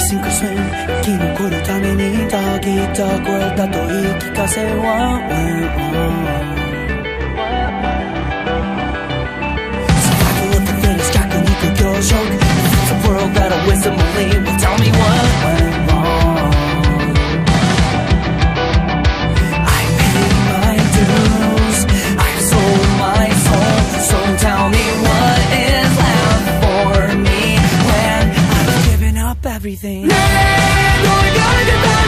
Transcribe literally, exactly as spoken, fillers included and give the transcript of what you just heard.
sink or swim 生き残るためにたぎった声だと言い聞かせ What went wrong Survival of the fittest 弱肉強食 It's a world that a wisdom only will tell me what went wrong I paid my dues I sold my soul So tell me what is left for me When I've given up everything Never gonna get back